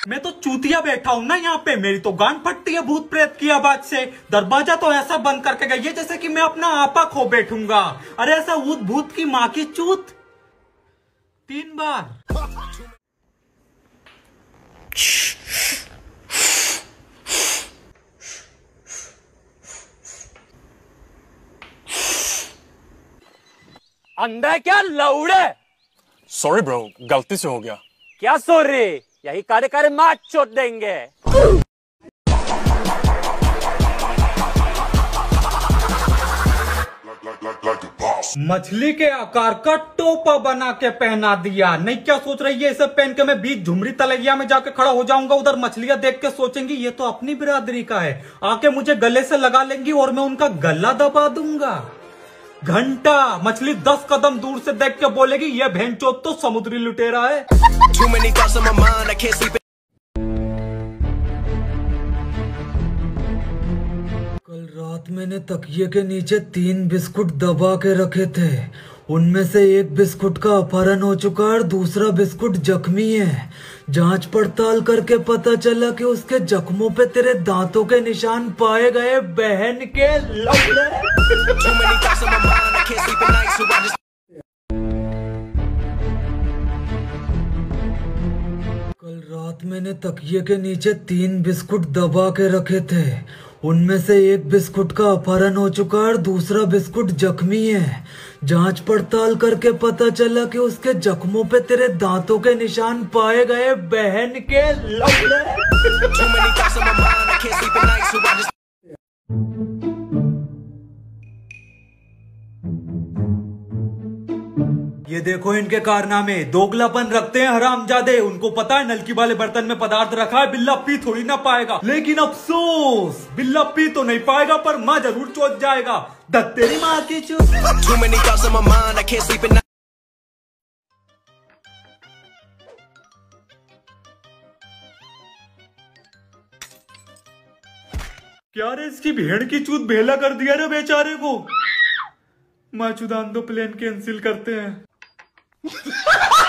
मैं तो चूतिया बैठा हूँ ना यहाँ पे, मेरी तो गांड फटती है भूत प्रेत की आवाज से। दरवाजा तो ऐसा बंद करके गई है जैसे कि मैं अपना आपा खो बैठूंगा। अरे ऐसा भूत भूत की माँ की चूत 3 बार। अंधा है क्या लौड़े? सॉरी ब्रो, गलती से हो गया। क्या सॉरी? यही कार्य कार्य मार चोट देंगे। मछली के आकार का टोपा बना के पहना दिया। नहीं क्या सोच रही है इसे पहन के मैं बीच झुमरी तलैया में जाके खड़ा हो जाऊंगा। उधर मछलियां देख के सोचेंगी ये तो अपनी बिरादरी का है, आके मुझे गले से लगा लेंगी और मैं उनका गला दबा दूंगा। घंटा मछली 10 कदम दूर से देख के बोलेगी ये भेंचोद तो समुद्री लुटेरा है। कल रात मैंने तकिए के नीचे 3 बिस्कुट दबा के रखे थे। उनमें से एक बिस्कुट का अपहरण हो चुका है और दूसरा बिस्कुट जख्मी है। जांच पड़ताल करके पता चला कि उसके जख्मों पे तेरे दांतों के निशान पाए गए। बहन के लौड़े। कल रात मैंने तकिए के नीचे 3 बिस्कुट दबा के रखे थे। उनमें से एक बिस्कुट का अपहरण हो चुका है और दूसरा बिस्कुट जख्मी है। जांच पड़ताल करके पता चला कि उसके जख्मों पे तेरे दांतों के निशान पाए गए। बहन के लौड़े। ये देखो इनके कारनामे, दोगलापन रखते हैं हरामजादे। उनको पता है नलकी वाले बर्तन में पदार्थ रखा है, बिल्ला पी थोड़ी ना पाएगा। लेकिन अफसोस बिल्ला पी तो नहीं पाएगा पर माँ जरूर चोट जाएगा। तेरी माँ की चूत। क्या रे इसकी भेड़ की चूत भेला कर दिया रे बेचारे को। माँ चुदान दो, प्लेन कैंसिल करते हैं।